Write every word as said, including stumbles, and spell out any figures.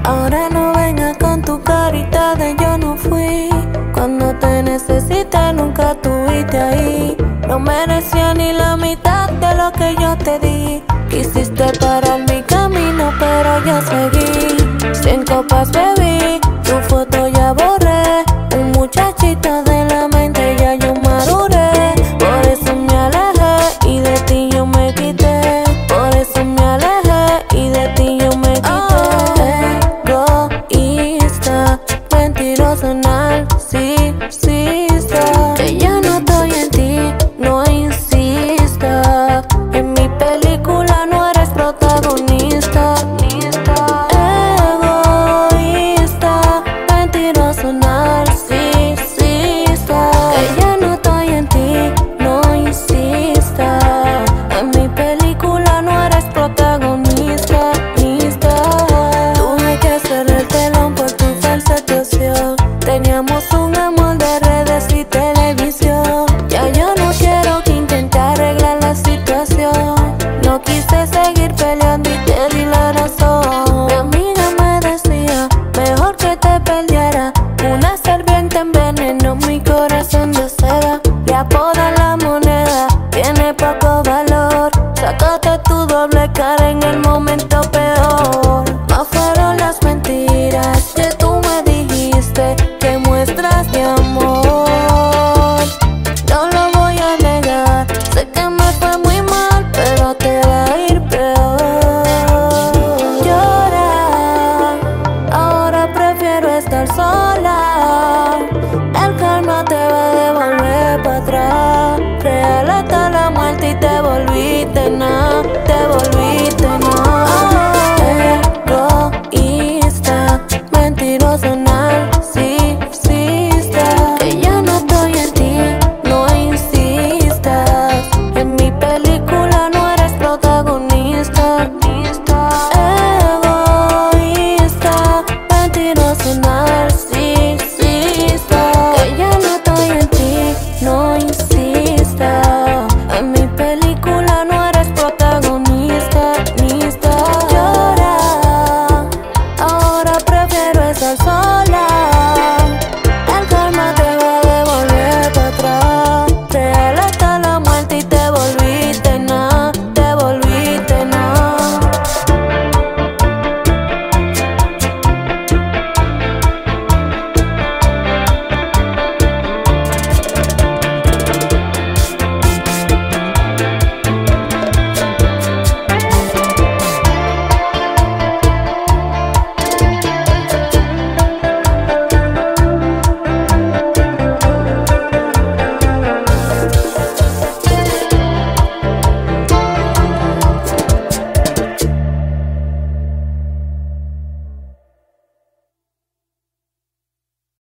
Ahora no vengas con tu carita de yo no fui. Cuando te necesité nunca tuviste ahí. No merecía ni la mitad de lo que yo te di. Quisiste parar mi camino pero yo seguí. Cien copas bebí, tu foto ya borré. Un muchachito de la mente ya yo maduré. Por eso me alejé y de ti yo me quité. Por eso me alejé y de ti yo me quité. Oh, egoísta, mentiroso, narcisista. Que ya no estoy en ti, no insista. En mi película no eres protagonista. Egoísta, mentiroso, narcisista. Que ya no estoy en ti, no insista. En mi película no eres protagonista. Tuve que cerrar el telón por tu falsa actuación. Teníamos un amor de redes y televisión. Ya yo no quiero que intente arreglar la situación. No quise seguir peleando y te di la razón. Mi amiga me decía, mejor que te perdiera. Una serpiente envenenó mi corazón de seda. Le apodan la moneda, tiene poco valor. Sácate tu doble cara en el momento peor. No fueron las mentiras que tú me dijiste, que muestras de amor. No lo voy a negar, sé que me fue muy mal, pero te va a ir peor. Llorar, ahora prefiero estar sola.